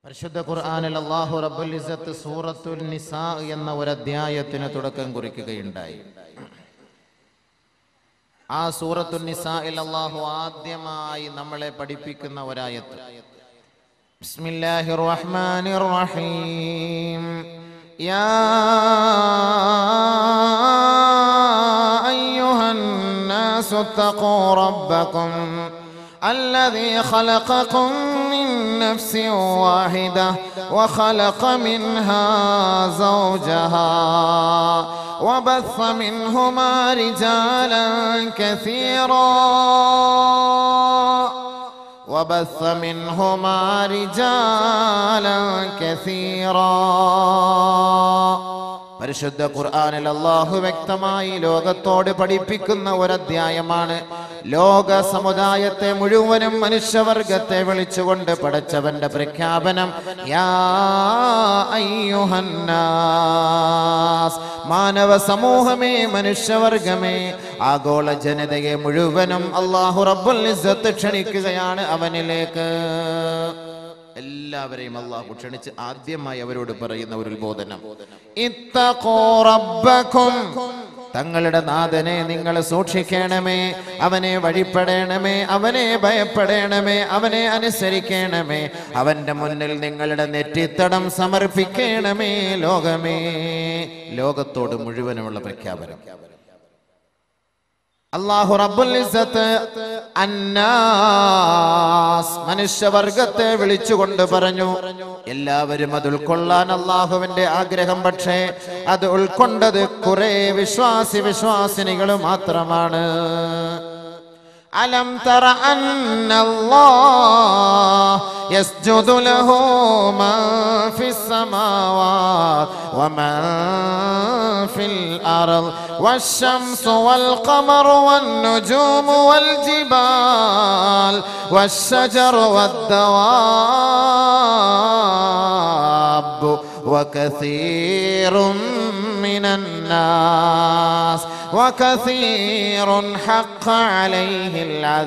പരിശുദ്ധ ഖുർആനിൽ അല്ലാഹു റബ്ബുൽ ഇസ്സത്ത് സൂറത്തുൽ നിസാ എന്ന ഒരു അധ്യായത്തിന് തുടക്കം കുറിക്കുകയുണ്ടായി. ആ സൂറത്തുൽ നിസായിൽ അല്ലാഹു ആദ്യമായി നമ്മളെ പഠിപ്പിക്കുന്ന ഒരായത്ത് ബിസ്മില്ലാഹിർ റഹ്മാനിർ റഹീം യാ അയ്യുഹൻ നാസു തഖൂ റബ്ബക്കും الذي خلقكم من نفس واحدة وخلق منها زوجها وبث منهما رجالا كثيرا പരിശുദ്ധ ഖുർആനിൽ അല്ലാഹു വ്യക്തമായി ലോകത്തോട് പഠിപ്പിക്കുന്ന ഒരധ്യായമാണ്. ലോക സമുദായത്തെ മുഴുവനും മനുഷ്യവർഗത്തെ വിളിച്ചുകൊണ്ട് പടച്ചവന്റെ പ്രഖ്യാപനം യാ അയ്യുഹന്നാസ്, മാനവ സമൂഹമേ, മനുഷ്യവർഗമേ, ആഗോള ജനതയെ മുഴുവനും അല്ലാഹു റബ്ബുൽ ഇസ്സത്ത് ക്ഷണിക്കുകയാണ് അവനിലേക്ക്. എല്ലാവരെയും അല്ലാഹു ക്ഷണിച്ച് ആദ്യമായി അവരോട് പറയുന്ന ഒരു ഉത്ബോധനം, ഇത്തഖൂ റബ്ബക്കും, തങ്ങളുടെ നാഥനെ നിങ്ങൾ സൂക്ഷിക്കണമേ, അവനെ വഴിപ്പെടണമേ, അവനെ ഭയപ്പെടണമേ, അവനെ അനുസരിക്കണമേ, അവന്റെ മുന്നിൽ നിങ്ങളുടെ നെറ്റിത്തടം സമർപ്പിക്കണമേ. ലോകമേ, ലോകത്തോട് മുഴുവനുമുള്ള പ്രഖ്യാപനം. അല്ലാഹു റബ്ബുൽ ഇസ്സത്ത് അന്നാസ്, മനുഷ്യവർഗത്തെ വിളിച്ചുകൊണ്ട് പറഞ്ഞു. എല്ലാവരും അത് ഉൾക്കൊള്ളാൻ അല്ലാഹുവിന്റെ ആഗ്രഹം. പക്ഷേ അത് ഉൾക്കൊണ്ടത് കുറെ വിശ്വാസിനികൾ മാത്രമാണ്. അലം തറ അന്നല്ലാഹ് യസ്ജുദു ലഹു മൻ ഫിസ് സമാവാത് വമൻ ഫിൽ അർദ് വശംസു വൽ ഖമറു വൻ നുജൂമു വൽ ജിബാൽ വശജറു വദ്ദവാബ് വകസീറുൻ മിനൻ നാസ് وكثير حق عليه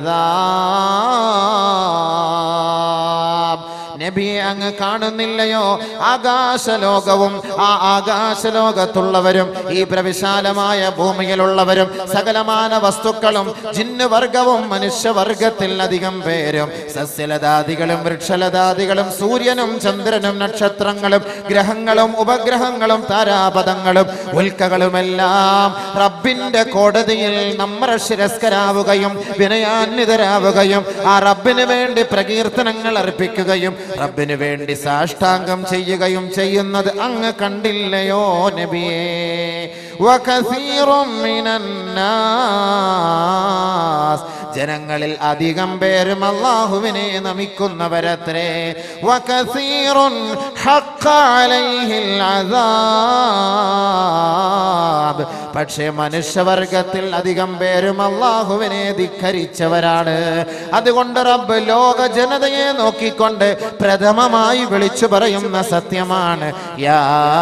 العذاب. നബിയെ അങ്ങ് കാണുന്നില്ലയോ ആകാശലോകവും ആ ആകാശലോകത്തുള്ളവരും ഈ പ്രവിശാലമായ ഭൂമിയിലുള്ളവരും സകലമാന വസ്തുക്കളും ജിന്നുവർഗവും മനുഷ്യവർഗത്തിൽ അധികം പേരും സസ്യലതാദികളും വൃക്ഷലതാദികളും സൂര്യനും ചന്ദ്രനും നക്ഷത്രങ്ങളും ഗ്രഹങ്ങളും ഉപഗ്രഹങ്ങളും താരാപഥങ്ങളും ഉൽക്കകളുമെല്ലാം റബ്ബിന്റെ കോടതിയിൽ നമ്മൾ ശിരസ്കരാവുകയും വിനയാന്വിതരാവുകയും ആ റബ്ബിന് വേണ്ടി പ്രകീർത്തനങ്ങൾ അർപ്പിക്കുകയും റബ്ബിന് വേണ്ടി സാഷ്ടാംഗം ചെയ്യുകയും ചെയ്യുന്നത് അങ്ങ് കണ്ടില്ലയോ നബിയേ? വകസീറും മിനന്നാസ്, ജനങ്ങളിൽ അധികം പേരും അല്ലാഹുവിനെ നമിക്കുന്നവരത്രേ. വകസീറുൻ ഹഖ്ഖ അലൈഹിൽ അദാബ്, പക്ഷേ മനുഷ്യവർഗത്തിൽ അധികം പേരും അല്ലാഹുവിനെ ധിക്കരിച്ചവരാണ്. അതുകൊണ്ട് റബ്ബ് ലോക ജനതയെ നോക്കിക്കൊണ്ട് പ്രഥമമായി വിളിച്ചു പറയുന്ന സത്യമാണ് യാ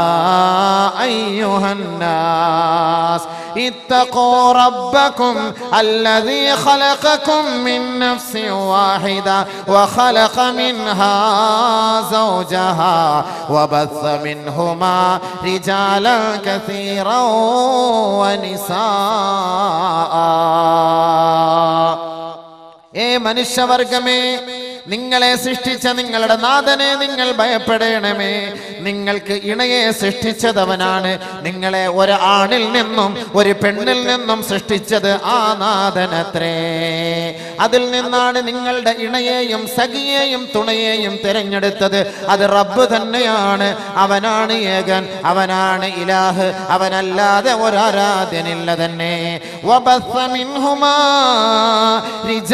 അയ്യുഹന്നാസ് ഇത്തഖൂ റബ്ബക്കും അല്ലദീ ഖലഖക്കും മിൻ നഫ്സിൻ വാഹിദ വഖലഖ മിൻഹാ സൗജഹാ വബസ്സ മിൻഹുമാ റിജാലൻ കസീറൻ വനിസാഅ. ഏ മനുഷ്യവർഗമേ, നിങ്ങളെ സൃഷ്ടിച്ച നിങ്ങളുടെ നാഥനെ നിങ്ങൾ ഭയപ്പെടണമേ. നിങ്ങൾക്ക് ഇണയെ സൃഷ്ടിച്ചതവനാണ്. നിങ്ങളെ ഒരു ആണിൽ നിന്നും ഒരു പെണ്ണിൽ നിന്നും സൃഷ്ടിച്ചത് ആ നാഥനത്രേ. അതിൽ നിന്നാണ് നിങ്ങളുടെ ഇണയെയും സഖിയെയും തുണയെയും തിരഞ്ഞെടുത്തത്. അത് റബ്ബ് തന്നെയാണ്. അവനാണ് ഏകൻ, അവനാണ് ഇലാഹ്, അവനല്ലാതെ ഒരാരാധ്യനില്ല തന്നെ. വബസ്സ മിൻഹുമാ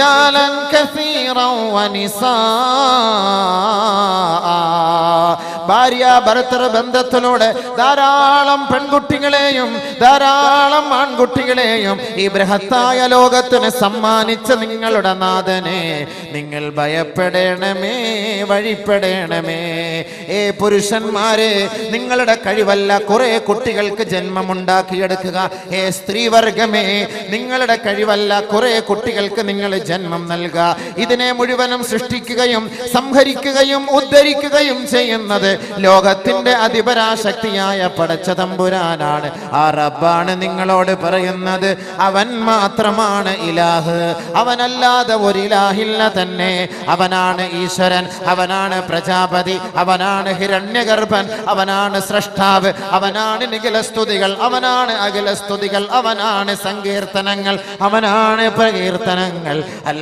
റിജാലൻ കസീറൻ വനിസാഅ, ഭാര്യ ഭർത്തൃ ബന്ധത്തിലൂടെ ധാരാളം പെൺകുട്ടികളെയും ധാരാളം ആൺകുട്ടികളെയും ഈ ബൃഹത്തായ ലോകത്തിന് സമ്മാനിച്ച നിങ്ങളുടെ നാഥനെ നിങ്ങൾ ഭയപ്പെടണമേ, വഴിപ്പെടണമേ. പുരുഷന്മാരെ, നിങ്ങളുടെ കഴിവല്ല കുറെ കുട്ടികൾക്ക് ജന്മമുണ്ടാക്കിയെടുക്കുക. സ്ത്രീവർഗമേ, നിങ്ങളുടെ കഴിവല്ല കുറെ കുട്ടികൾക്ക് നിങ്ങൾ ജന്മം നൽകുക. ഇതിനെ മുഴുവനും സൃഷ്ടിക്കുകയും സംഹരിക്കുകയും ഉദ്ധരിക്കുകയും ചെയ്യുന്നത് ലോകത്തിന്റെ അതിപരാശക്തിയായ പടച്ച തമ്പുരാനാണ്. ആ റബ്ബാണ് നിങ്ങളോട് പറയുന്നത്, അവൻ മാത്രമാണ് ഇലാഹ്, അവനല്ലാതെ ഒരു ഇലാഹില്ല തന്നെ. അവനാണ് ഈശ്വരൻ, അവനാണ് പ്രജാപതി, അവനാണ് ഹിരണ്യഗർഭൻ, അവനാണ് സ്രഷ്ടാവ്, അവനാണ് നിഖിലസ്തുതികൾ, അവനാണ് അഖിലസ്തുതികൾ, അവനാണ് സങ്കീർത്തനങ്ങൾ, അവനാണ് പ്രകീർത്തനങ്ങൾ.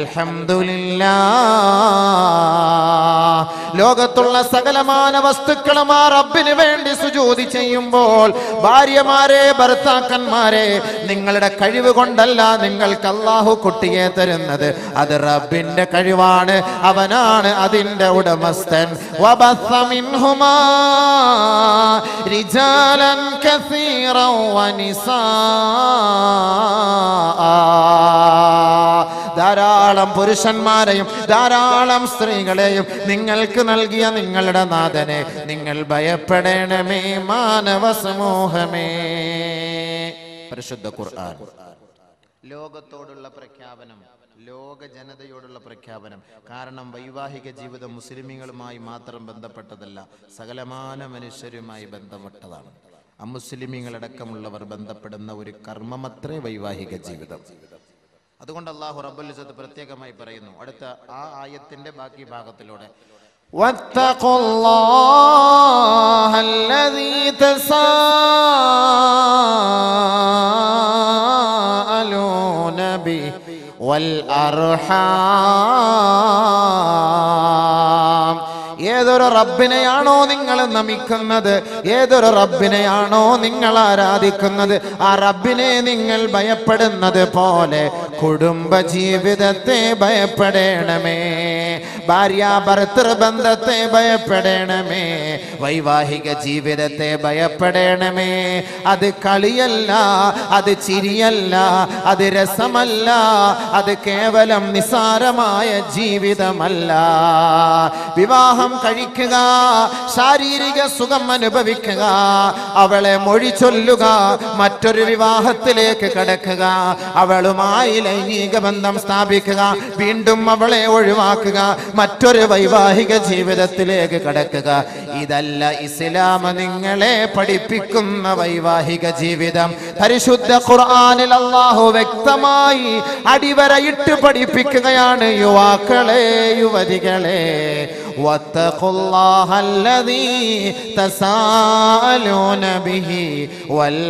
അൽഹംദുലില്ലാഹ്. ലോകത്തുള്ള സകലമാന വസ്തുക്കളും ആ റബ്ബിന് വേണ്ടി സുജൂദ് ചെയ്യുമ്പോൾ, ഭാര്യമാരെ, ഭർത്താക്കന്മാരെ, നിങ്ങളുടെ കഴിവ് കൊണ്ടല്ല നിങ്ങൾക്ക് അല്ലാഹു കുട്ടിയെ തരുന്നത്, അത് റബ്ബിന്റെ കഴിവാണ്. അവനാണ് അതിന്റെ ഉടമസ്ഥൻ. വബസ്സ മിൻഹുമാ റിജാലൻ കസീറൻ വനിസാഅ. ധാരാളം പുരുഷന്മാരെയും ധാരാളം സ്ത്രീകളെയും നിങ്ങൾക്ക് നൽകിയ നിങ്ങളുടെ നാഥനെ നിങ്ങൾ ഭയപ്പെടണമേ, മാനവ സമൂഹമേ. പരിശുദ്ധ ഖുർആൻ ലോകത്തോടുള്ള പ്രഖ്യാപനം, ലോക ജനതയോടുള്ള പ്രഖ്യാപനം. കാരണം വൈവാഹിക ജീവിതം മുസ്ലിമീങ്ങളുമായി മാത്രം ബന്ധപ്പെട്ടതല്ല, സകലമാന മനുഷ്യരുമായി ബന്ധപ്പെട്ടതാണ്. അമുസ്ലിമീങ്ങളടക്കമുള്ളവർ ബന്ധപ്പെടുന്ന ഒരു കർമ്മമത്രേ വൈവാഹിക ജീവിതം. അതുകൊണ്ട് അല്ലാഹു റബ്ബുൽ ഇസ്സത്ത് പ്രത്യേകമായി പറയുന്നു അടുത്ത ആ ആയത്തിന്റെ ബാക്കി ഭാഗത്തിലൂടെ, വത്തഖുല്ലാഹല്ലദീ തസാഅലൂന ബിഹി വൽ അർഹാം. ഏതൊരു റബ്ബിനെയാണോ നിങ്ങൾ നമിക്കുന്നത്, ഏതൊരു റബ്ബിനെയാണോ നിങ്ങൾ ആരാധിക്കുന്നത്, ആ റബ്ബിനെ നിങ്ങൾ ഭയപ്പെടുന്നത് പോലെ കുടുംബ ജീവിതത്തെ ഭയപ്പെടണമേ, ഭാര്യ ഭർത്തൃ ബന്ധത്തെ ഭയപ്പെടണമേ, വൈവാഹിക ജീവിതത്തെ ഭയപ്പെടണമേ. അത് കളിയല്ല, അത് ചിരിയല്ല, അത് രസമല്ല, അത് കേവലം നിസാരമായ ജീവിതമല്ല. വിവാഹം കഴിക്കുക, ശാരീരിക സുഖം അനുഭവിക്കുക, അവളെ മൊഴി ചൊല്ലുക, മറ്റൊരു വിവാഹത്തിലേക്ക് കടക്കുക, അവളുമായി ലൈംഗിക ബന്ധം സ്ഥാപിക്കുക, വീണ്ടും അവളെ ഒഴിവാക്കുക, മറ്റൊരു വൈവാഹിക ജീവിതത്തിലേക്ക് കടക്കുക. ഇതല്ല ഇസ്ലാം നിങ്ങളെ പഠിപ്പിക്കുന്ന വൈവാഹിക ജീവിതം. പരിശുദ്ധ ഖുർആനിൽ അല്ലാഹു വ്യക്തമായി അടിവരയിട്ട് പഠിപ്പിക്കുകയാണ്, യുവാക്കളെ, യുവതികളെ, വത്തഖുല്ലാഹല്ലദീ തസാഅലൂന ബിഹി വൽ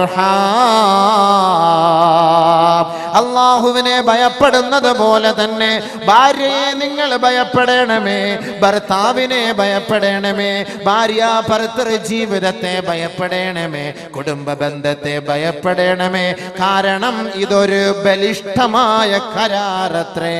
അർഹാം. അല്ലാഹുവിനെ ഭയപ്പെടുന്നത് പോലെ തന്നെ ഭാര്യയെ നിങ്ങൾ ഭയപ്പെടണമേ, ഭർത്താവിനെ ഭയപ്പെടണമേ, ഭാര്യ ഭർത്തൃ ജീവിതത്തെ ഭയപ്പെടണമേ, കുടുംബ ബന്ധത്തെ ഭയപ്പെടണമേ. കാരണം ഇതൊരു ബലിഷ്ഠമായ കരാറത്രേ,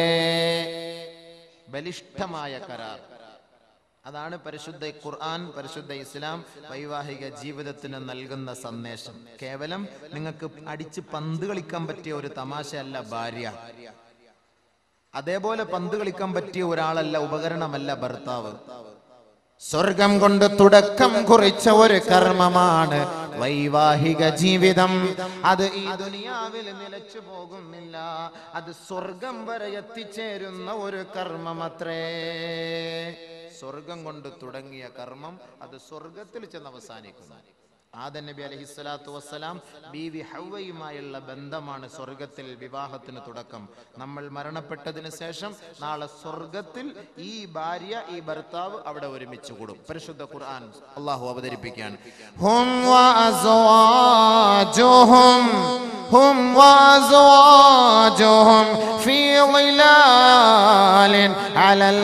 ബലിഷ്ഠമായ കരാർ. അതാണ് പരിശുദ്ധ ഖുർആൻ, പരിശുദ്ധ ഇസ്ലാം വൈവാഹിക ജീവിതത്തിന് നൽകുന്ന സന്ദേശം. കേവലം നിങ്ങൾക്ക് അടിച്ച് പന്ത് കളിക്കാൻ പറ്റിയ ഒരു തമാശയല്ല ഭാര്യ, അതേപോലെ പന്ത് കളിക്കാൻ പറ്റിയ ഒരാളല്ല, ഉപകരണമല്ല ഭർത്താവ്. സ്വർഗം കൊണ്ട് തുടക്കം കുറിച്ച ഒരു കർമ്മമാണ് വൈവാഹിക ജീവിതം. അത് ഈ ദുനിയാവിൽ നിലച്ചു പോകുന്നില്ല, അത് സ്വർഗം വരെ എത്തിച്ചേരുന്ന ഒരു കർമ്മമത്രേ. സ്വർഗം കൊണ്ട് തുടങ്ങിയ കർമ്മം അത് സ്വർഗത്തിൽ ചെന്ന് അവസാനിക്കുന്നു. ആദം നബി അലൈഹിസ്സലാത്തു വസ്സലാം ബീവി ഹവ്വയുമായുള്ള ബന്ധമാണ് സ്വർഗത്തിൽ വിവാഹത്തിന് തുടക്കം. നമ്മൾ മരണപ്പെട്ടതിന് ശേഷം നാളെ സ്വർഗത്തിൽ ഈ ഭാര്യ, ഈ ഭർത്താവ് അവിടെ ഒരുമിച്ച് കൂടും. പരിശുദ്ധ ഖുർആൻ അല്ലാഹു അവതരിപ്പിക്കുകയാണ്, ഹും വഅസ്വാജുഹും ഫീ ളിലാലിൻ അലൽ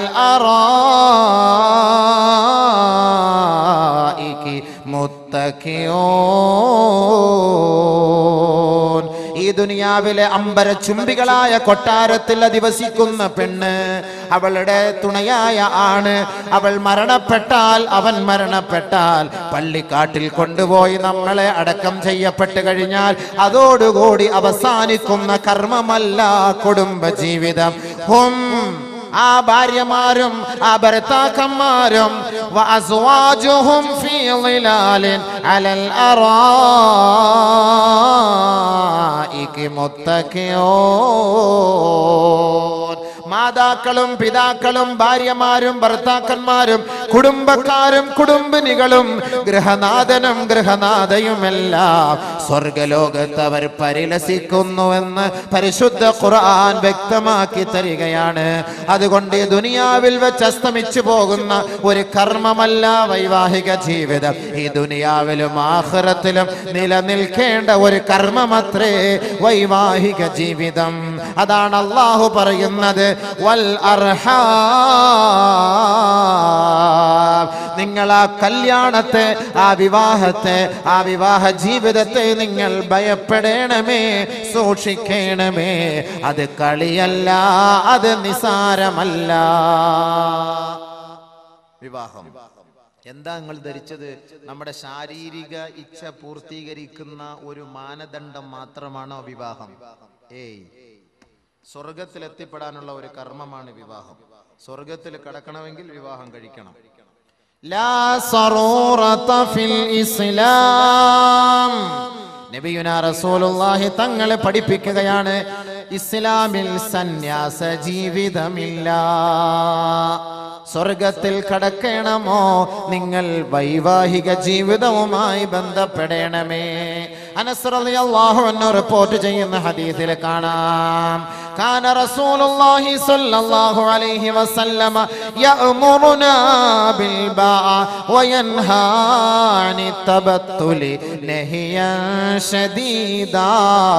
അറായികി മുത്തഖിഊൻ. ഈ ദുനിയാവിലെ അമ്പരചുംബികളായ കൊട്ടാരത്തിൽ അധിവസിക്കുന്ന പെണ്ണ്, അവളുടെ തുണയായ ആണ്, അവൾ മരണപ്പെട്ടാൽ, അവൻ മരണപ്പെട്ടാൽ, പള്ളിക്കാട്ടിൽ കൊണ്ടുപോയി നമ്മളെ അടക്കം ചെയ്യപ്പെട്ട് കഴിഞ്ഞാൽ അതോടുകൂടി അവസാനിക്കുന്ന കർമ്മമല്ല കുടുംബ ജീവിതം. ആ ഭാര്യമാരും ആ ഭർത്താക്കന്മാരും വഅസ്വാജുഹും ഫീ ളിലാലിൻ അലൽ അറായികി മുത്തഖിഊൻ. മാതാക്കളും പിതാക്കളും ഭാര്യമാരും ഭർത്താക്കന്മാരും കുടുംബക്കാരും കുടുംബിനികളും ഗൃഹനാഥനും ഗൃഹനാഥയുമെല്ലാം സ്വർഗലോകത്ത് അവർ പരിലസിക്കുന്നുവെന്ന് പരിശുദ്ധ ഖുർആൻ വ്യക്തമാക്കി തരികയാണ്. അതുകൊണ്ട് ഈ ദുനിയാവിൽ വെച്ച് അസ്തമിച്ചു പോകുന്ന ഒരു കർമ്മമല്ല വൈവാഹിക ജീവിതം. ഈ ദുനിയാവിലും ആഖിറത്തിലും നിലനിൽക്കേണ്ട ഒരു കർമ്മമത്രേ വൈവാഹിക ജീവിതം. അതാണ് അല്ലാഹു പറയുന്നത്, വൽ അർഹാം. നിങ്ങൾ ആ കല്യാണത്തെ, ആ വിവാഹത്തെ, ആ വിവാഹ ജീവിതത്തെ നിങ്ങൾ ഭയപ്പെടണമേ, സൂക്ഷിക്കണമേ. അത് കളിയല്ല, അത് നിസാരമല്ല. വിവാഹം എന്താ നിങ്ങൾ ധരിച്ചത്? നമ്മുടെ ശാരീരിക ഇച്ഛ പൂർത്തീകരിക്കുന്ന ഒരു മാനദണ്ഡം മാത്രമാണോ വിവാഹം? ഏയ്, സ്വർഗത്തിൽ എത്തിപ്പെടാനുള്ള ഒരു കർമ്മമാണ് വിവാഹം. സ്വർഗത്തിൽ കടക്കണമെങ്കിൽ വിവാഹം കഴിക്കണം. ലാ സറൂറത ഫിൽ ഇസ്ലാം. നബിയുനാ റസൂലുള്ളാഹി തങ്ങളെ പഠിപ്പിക്കുകയാണ്, ഇസ്ലാമിൽ സന്യാസ ജീവിതമില്ല. സ്വർഗത്തിൽ കടക്കണമോ നിങ്ങൾ വൈവാഹിക ജീവിതവുമായി ബന്ധപ്പെടണമേ. അനസ് റളിയല്ലാഹു അൻഹു റിപ്പോർട്ട് ചെയ്യുന്ന ഹദീസിൽ കാണാം, കാന റസൂലുള്ളാഹി സ്വല്ലല്ലാഹു അലൈഹി വസല്ലമ യഅ്മുറുനാ ബിൽ ബാഅ വയൻഹാ അനി തബത്തുലി നഹിയൻ ശദീദാ.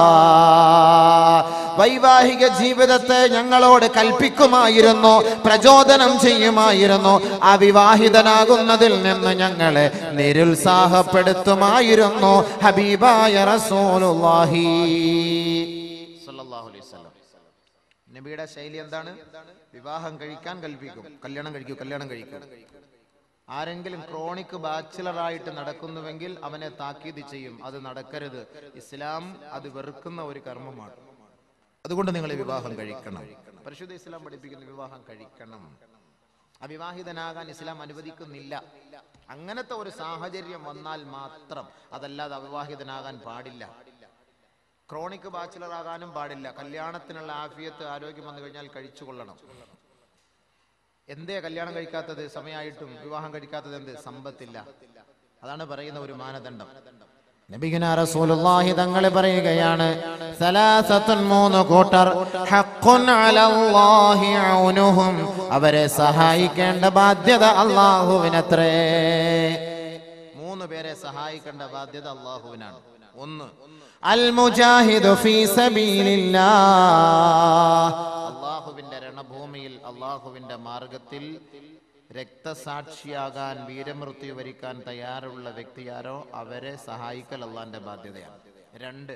വൈവാഹിക ജീവിതത്തെ ഞങ്ങളോട് കൽപ്പിക്കുമായിരുന്നു, പ്രചോദനം ചെയ്യുമായിരുന്നു. അവിവാഹിതനാകുന്നതിൽ നിന്ന് ഞങ്ങളെ നിരുത്സാഹപ്പെടുത്തുമായിരുന്നു ഹബീബായ റസൂലുള്ളാഹി സ്വല്ലല്ലാഹു അലൈഹി വസല്ലം. നബിയുടെ ശൈലി എന്താണ്? വിവാഹം കഴിക്കാൻ കൽപ്പിക്കും, കല്യാണം കഴിക്കൂ, കല്യാണം കഴിക്കും. ആരെങ്കിലും ക്രോണിക് ബാച്ചിലറായിട്ട് നടക്കുന്നുവെങ്കിൽ അവനെ താക്കീത് ചെയ്യും, അത് നടക്കരുത്, ഇസ്ലാം അത് വെറുക്കുന്ന ഒരു കർമ്മമാണ്, അതുകൊണ്ട് നിങ്ങൾ വിവാഹം കഴിക്കണം. പരിശുദ്ധ ഇസ്ലാം പഠിപ്പിക്കുന്ന വിവാഹം കഴിക്കണം. അവിവാഹിതനാകാൻ ഇസ്ലാം അനുവദിക്കുന്നില്ല. അങ്ങനത്തെ ഒരു സാഹചര്യം വന്നാൽ മാത്രം, അതല്ലാതെ അവിവാഹിതനാകാൻ പാടില്ല. ക്രോണിക് ബാച്ചിലർ ആകാനും പാടില്ല. കല്യാണത്തിനുള്ള ആഫിയത്ത്, ആരോഗ്യം വന്നു കഴിഞ്ഞാൽ കഴിച്ചു കൊള്ളണം. എന്തേ കല്യാണം കഴിക്കാത്തത്? സമയമായിട്ടും വിവാഹം കഴിക്കാത്തത് എന്ത്? സമ്പത്തില്ല. അതാണ് പറയുന്ന ഒരു മാനദണ്ഡം. നബിയുനാ റസൂലുള്ളാഹി തങ്ങൾ പറയുകയാണ്, സലാസത്തുൻ, മൂന്ന് കൂട്ടർ, ഹഖ്ഖുൻ അലല്ലാഹി ഔനുഹും, അവരെ സഹായിക്കേണ്ട ബാധ്യത അല്ലാഹുവിനത്രേ. മൂന്ന് പേരെ സഹായിക്കേണ്ട ബാധ്യത അല്ലാഹുവിനാണ്. ഒന്ന്, അൽ മുജാഹിദു ഫീ സബീലില്ലാഹ്, അല്ലാഹുവിന്റെ രണഭൂമിയിൽ അല്ലാഹുവിന്റെ മാർഗത്തിൽ രക്തസാക്ഷിയാകാൻ, വീരമൃത്യു വരിക്കാൻ തയ്യാറുള്ള വ്യക്തിയാരോ അവരെ സഹായിക്കൽ അള്ളാന്റെ ബാധ്യതയാണ്. രണ്ട്,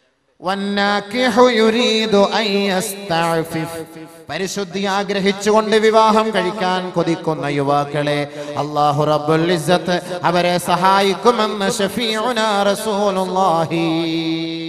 പരിശുദ്ധി ആഗ്രഹിച്ചുകൊണ്ട് വിവാഹം കഴിക്കാൻ കൊതിക്കുന്ന യുവാക്കളെ അല്ലാഹു റബ്ബുൽ ഇസ്സത്ത് അവരെ സഹായിക്കുമെന്ന് ശഫീഉനാ റസൂലുള്ളാഹി